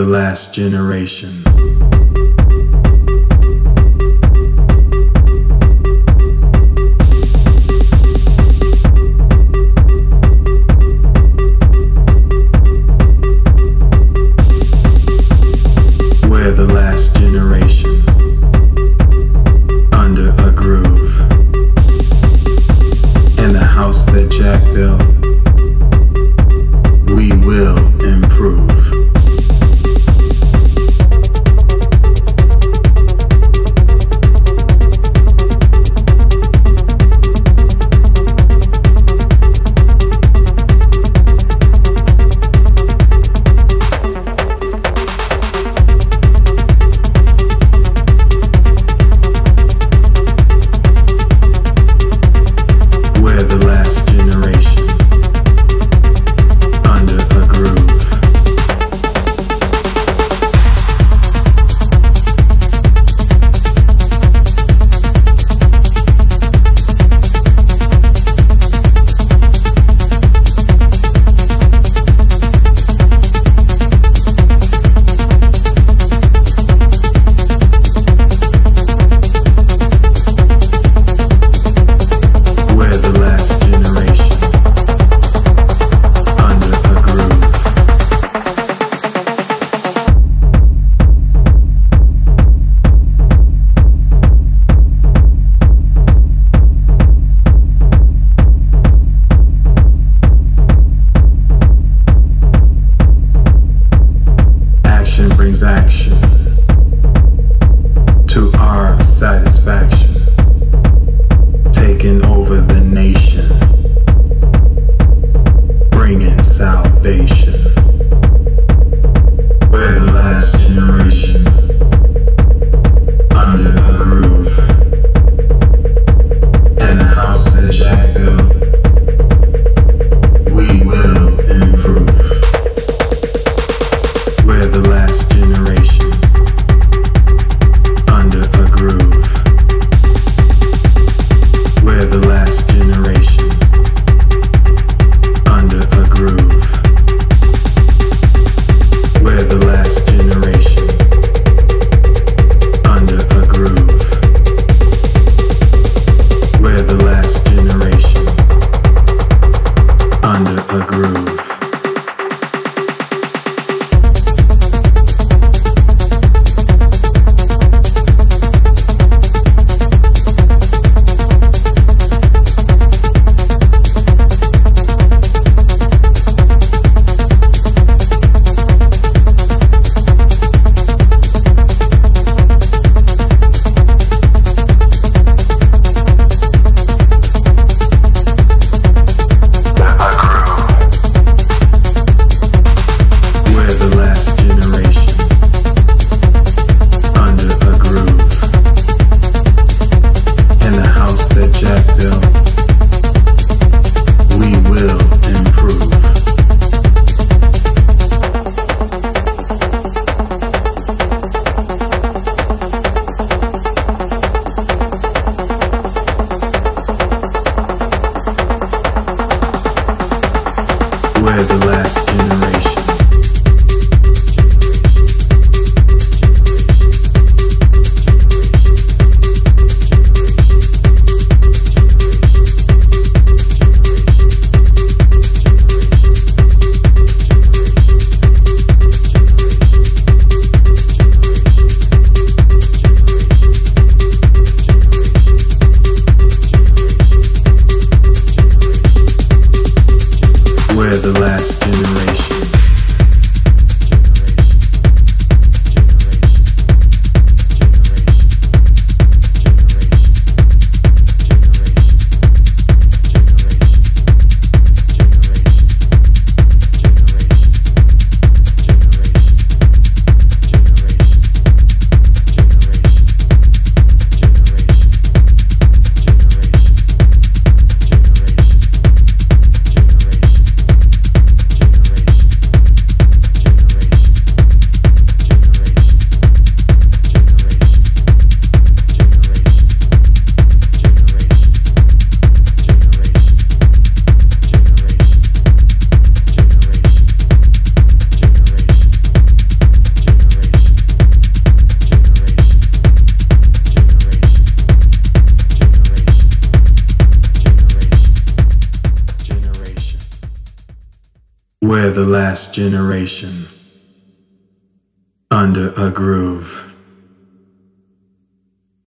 the last generation. We're the last generation. Under a groove. In the house that Jack built, we will improve. We're the last generation. Under a groove. We're the last generation. Under a groove. Action brings action to our satisfaction, taking over the nation, bringing salvation. We're the last generation. Under a groove. In the house that Jack built, we will improve. We're the last generation. Under a groove. We're the last generation under a groove.